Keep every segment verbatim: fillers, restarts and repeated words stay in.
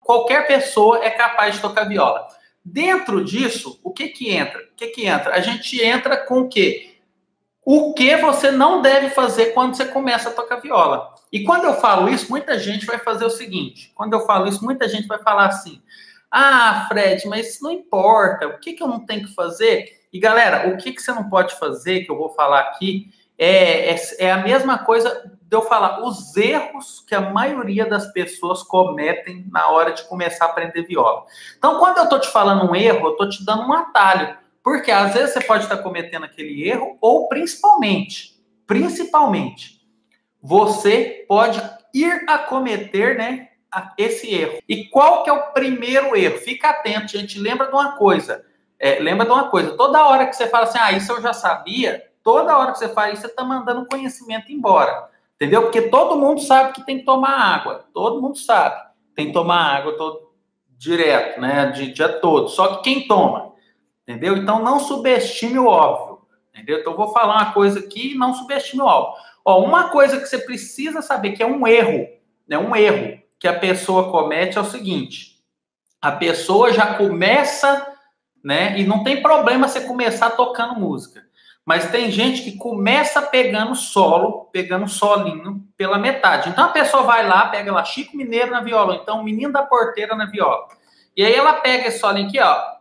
qualquer pessoa é capaz de tocar viola. Dentro disso, o que que entra? O que que entra? A gente entra com o quê? O que você não deve fazer quando você começa a tocar viola. E quando eu falo isso, muita gente vai fazer o seguinte. Quando eu falo isso, muita gente vai falar assim: ah, Fred, mas isso não importa. O que que eu não tenho que fazer? E, galera, o que que você não pode fazer, que eu vou falar aqui, é, é, é a mesma coisa de eu falar os erros que a maioria das pessoas cometem na hora de começar a aprender viola. Então, quando eu estou te falando um erro, eu estou te dando um atalho. Porque às vezes você pode estar cometendo aquele erro, ou principalmente, principalmente, você pode ir a cometer, né, esse erro. E qual que é o primeiro erro? Fica atento, gente. Lembra de uma coisa. É, lembra de uma coisa. Toda hora que você fala assim, ah, isso eu já sabia, toda hora que você faz isso, você está mandando conhecimento embora. Entendeu? Porque todo mundo sabe que tem que tomar água. Todo mundo sabe. Tem que tomar água todo, direto, né, de dia todo. Só que quem toma? Entendeu? Então, não subestime o óbvio. Entendeu? Então, eu vou falar uma coisa aqui e não subestime o óbvio. Ó, uma coisa que você precisa saber, que é um erro, né? Um erro que a pessoa comete é o seguinte. A pessoa já começa, né? E não tem problema você começar tocando música. Mas tem gente que começa pegando solo, pegando solinho pela metade. Então, a pessoa vai lá, pega lá Chico Mineiro na viola, então Menino da Porteira na viola. E aí ela pega esse solinho aqui, ó.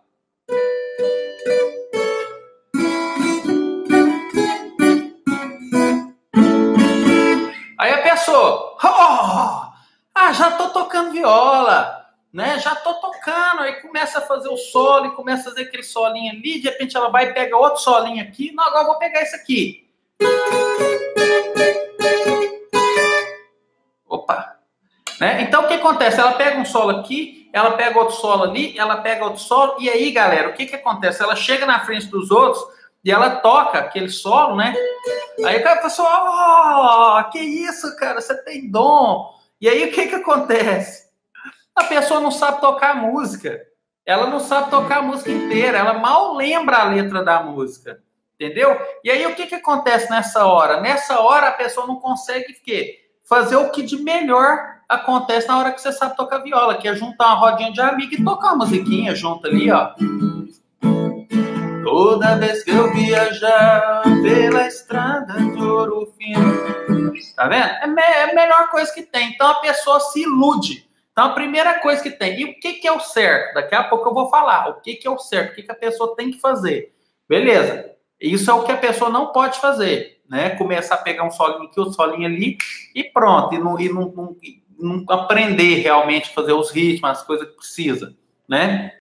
Aí a pessoa, oh, ah, já tô tocando viola, né? Já tô tocando. Aí começa a fazer o solo e começa a fazer aquele solinho ali. De repente ela vai e pega outro solinho aqui. Não, agora eu vou pegar esse aqui. Opa. Né? Então o que acontece? Ela pega um solo aqui, ela pega outro solo ali, ela pega outro solo. E aí, galera, o que que acontece? Ela chega na frente dos outros e ela toca aquele solo, né? Aí o cara fala assim, oh, que isso, cara, você tem dom. E aí o que que acontece? A pessoa não sabe tocar música. Ela não sabe tocar a música inteira. Ela mal lembra a letra da música. Entendeu? E aí o que que acontece nessa hora? Nessa hora a pessoa não consegue o quê? Fazer o que de melhor acontece na hora que você sabe tocar viola, que é juntar uma rodinha de amigo e tocar uma musiquinha junto ali, ó. Toda vez que eu viajar pela estrada de Ouro Fino. Tá vendo? É, me é a melhor coisa que tem. Então a pessoa se ilude. Então a primeira coisa que tem. E o que que é o certo? Daqui a pouco eu vou falar. O que que é o certo? O que que a pessoa tem que fazer? Beleza. Isso é o que a pessoa não pode fazer. Né? Começar a pegar um solinho aqui, um solinho ali e pronto. E não, e não, não, não aprender realmente a fazer os ritmos, as coisas que precisa. Né?